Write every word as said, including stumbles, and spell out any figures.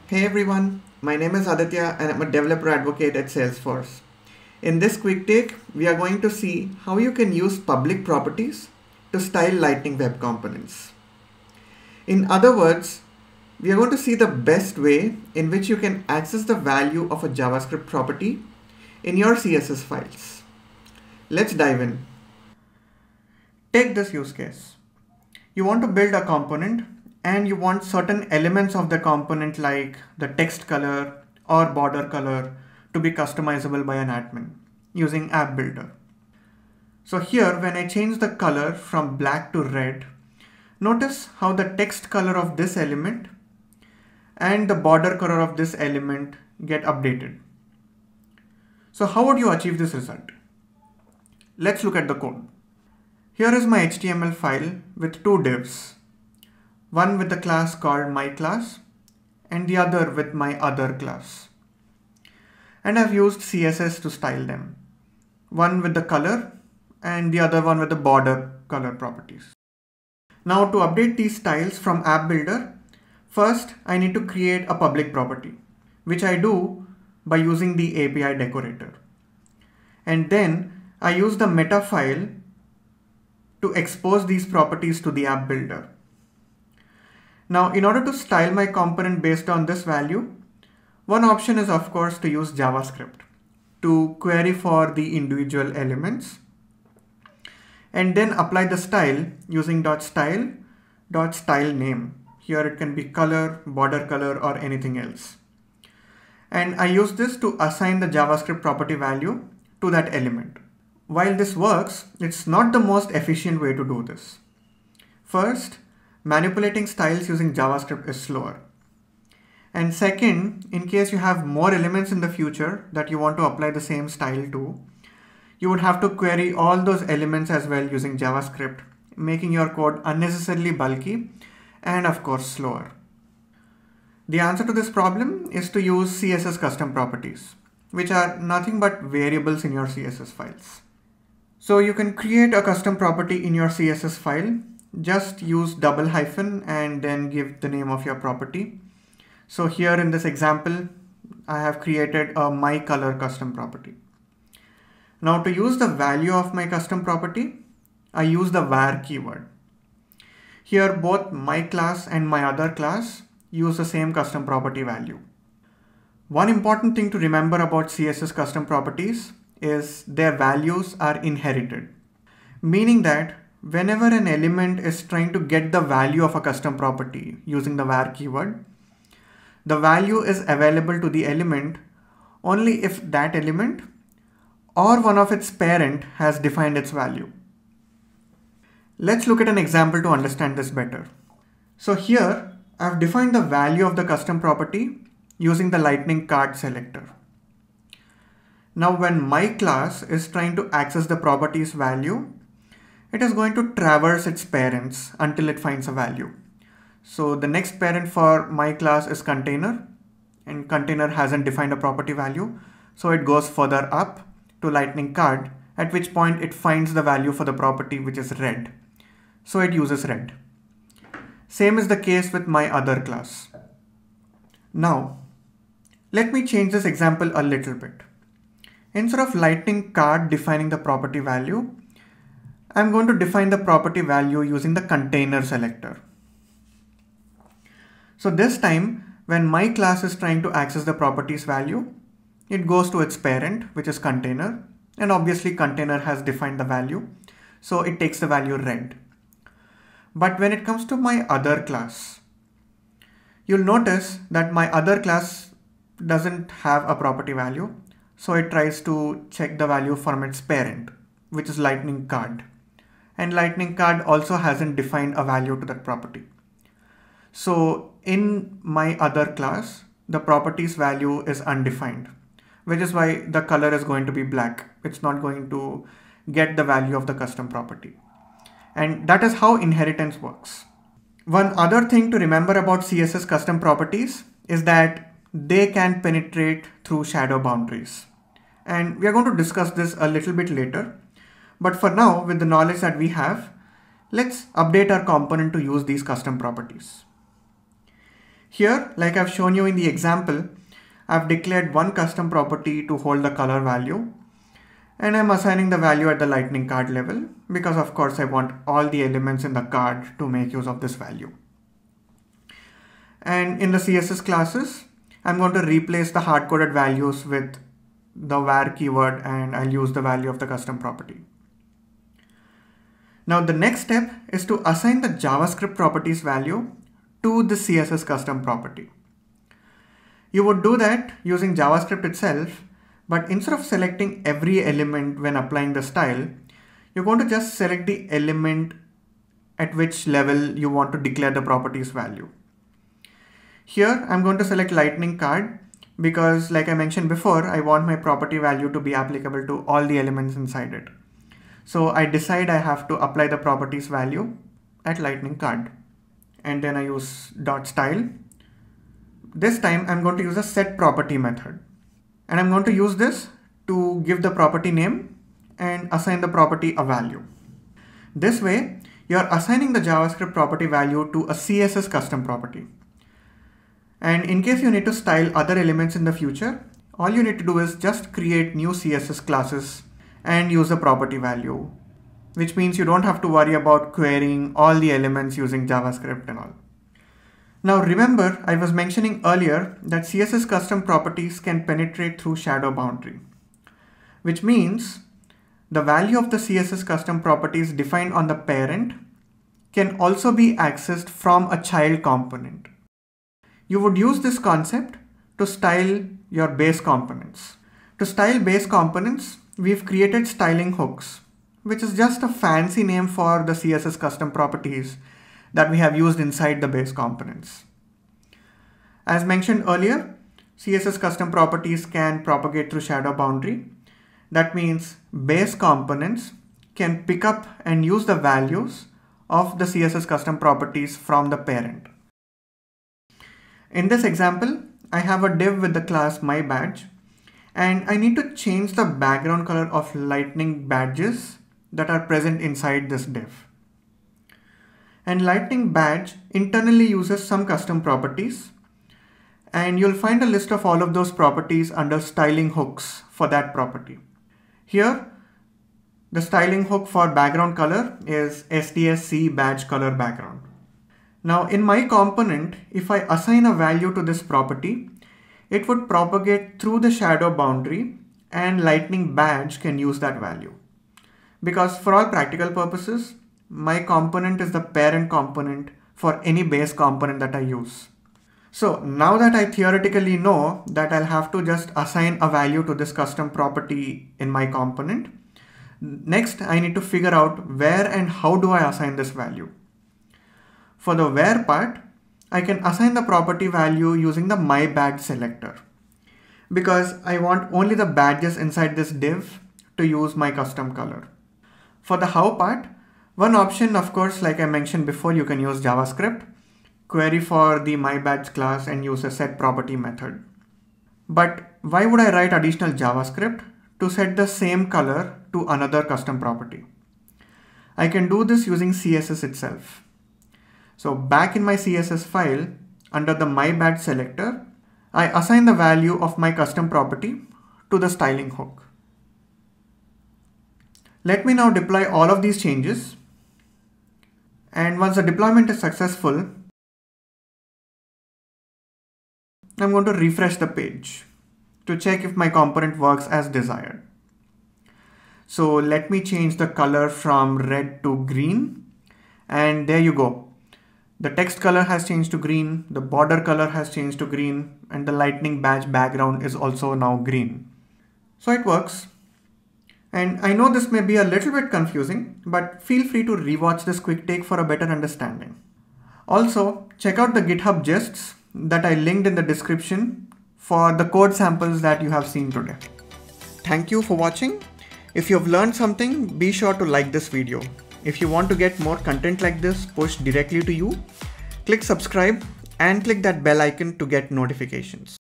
Hey everyone, my name is Aditya and I'm a developer advocate at Salesforce. In this quick take, we are going to see how you can use public properties to style Lightning Web Components. In other words, we are going to see the best way in which you can access the value of a JavaScript property in your C S S files. Let's dive in. Take this use case. You want to build a component and you want certain elements of the component like the text color or border color to be customizable by an admin using App Builder. So here, when I change the color from black to red, notice how the text color of this element and the border color of this element get updated. So how would you achieve this result? Let's look at the code. Here is my H T M L file with two divs, one with the class called myClass and the other with my other class. And I've used C S S to style them, one with the color and the other one with the border color properties. Now to update these styles from App Builder, first I need to create a public property, which I do by using the A P I decorator. And then I use the meta file to expose these properties to the App Builder. Now, in order to style my component based on this value, one option is of course to use JavaScript to query for the individual elements and then apply the style using .style, .stylename. Here it can be color, border color, or anything else. And I use this to assign the JavaScript property value to that element. While this works, it's not the most efficient way to do this. First, manipulating styles using JavaScript is slower. And second, in case you have more elements in the future that you want to apply the same style to, you would have to query all those elements as well using JavaScript, making your code unnecessarily bulky and of course slower. The answer to this problem is to use C S S custom properties, which are nothing but variables in your C S S files. So you can create a custom property in your C S S file. Just use double hyphen and then give the name of your property. So here in this example, I have created a my color custom property. Now to use the value of my custom property, I use the var keyword. Here both my class and my other class use the same custom property value. One important thing to remember about C S S custom properties is their values are inherited, meaning that whenever an element is trying to get the value of a custom property using the var keyword, the value is available to the element only if that element or one of its parent has defined its value. Let's look at an example to understand this better. So here I've defined the value of the custom property using the lightning card selector. Now when my class is trying to access the property's value, it is going to traverse its parents until it finds a value. So the next parent for my class is container, and container hasn't defined a property value. So it goes further up to lightning card, at which point it finds the value for the property, which is red. So it uses red. Same is the case with my other class. Now, let me change this example a little bit. Instead of lightning card defining the property value, I'm going to define the property value using the container selector. So this time, when my class is trying to access the property's value, it goes to its parent, which is container, and obviously container has defined the value, so it takes the value red. But when it comes to my other class, you'll notice that my other class doesn't have a property value, so it tries to check the value from its parent, which is lightning card. And lightning card also hasn't defined a value to that property. So in my other class, the property's value is undefined, which is why the color is going to be black. It's not going to get the value of the custom property. And that is how inheritance works. One other thing to remember about C S S custom properties is that they can penetrate through shadow boundaries. And we are going to discuss this a little bit later. But for now, with the knowledge that we have, let's update our component to use these custom properties. Here, like I've shown you in the example, I've declared one custom property to hold the color value, and I'm assigning the value at the lightning card level because of course I want all the elements in the card to make use of this value. And in the C S S classes, I'm going to replace the hard-coded values with the var keyword, and I'll use the value of the custom property. Now the next step is to assign the JavaScript properties value to the C S S custom property. You would do that using JavaScript itself, but instead of selecting every element when applying the style, you're going to just select the element at which level you want to declare the properties value. Here, I'm going to select lightning card because, like I mentioned before, I want my property value to be applicable to all the elements inside it. So I decide I have to apply the properties value at lightning card. And then I use dot style. This time I'm going to use a set property method. And I'm going to use this to give the property name and assign the property a value. This way, you're assigning the JavaScript property value to a C S S custom property. And in case you need to style other elements in the future, all you need to do is just create new C S S classes and use the property value, which means you don't have to worry about querying all the elements using JavaScript and all. Now remember, I was mentioning earlier that C S S custom properties can penetrate through shadow boundary, which means the value of the C S S custom properties defined on the parent can also be accessed from a child component. You would use this concept to style your base components. To style base components, we've created styling hooks, which is just a fancy name for the C S S custom properties that we have used inside the base components. As mentioned earlier, C S S custom properties can propagate through shadow boundary. That means base components can pick up and use the values of the C S S custom properties from the parent. In this example, I have a div with the class myBadge, and I need to change the background color of lightning badges that are present inside this div. And lightning badge internally uses some custom properties, and you'll find a list of all of those properties under styling hooks for that property. Here, the styling hook for background color is S D S C badge color background. Now in my component, if I assign a value to this property, it would propagate through the shadow boundary and lightning badge can use that value. Because for all practical purposes, my component is the parent component for any base component that I use. So now that I theoretically know that I'll have to just assign a value to this custom property in my component, next I need to figure out where and how do I assign this value. For the where part, I can assign the property value using the myBadge selector because I want only the badges inside this div to use my custom color. For the how part, one option, of course, like I mentioned before, you can use JavaScript, query for the myBadge class and use a set property method. But why would I write additional JavaScript to set the same color to another custom property? I can do this using C S S itself. So back in my C S S file, under the myBadge selector, I assign the value of my custom property to the styling hook. Let me now deploy all of these changes. And once the deployment is successful, I'm going to refresh the page to check if my component works as desired. So let me change the color from red to green, and there you go. The text color has changed to green, the border color has changed to green, and the lightning badge background is also now green. So it works. And I know this may be a little bit confusing, but feel free to rewatch this quick take for a better understanding. Also, check out the GitHub gists that I linked in the description for the code samples that you have seen today. Thank you for watching. If you have learned something, be sure to like this video. If you want to get more content like this pushed directly to you, click subscribe and click that bell icon to get notifications.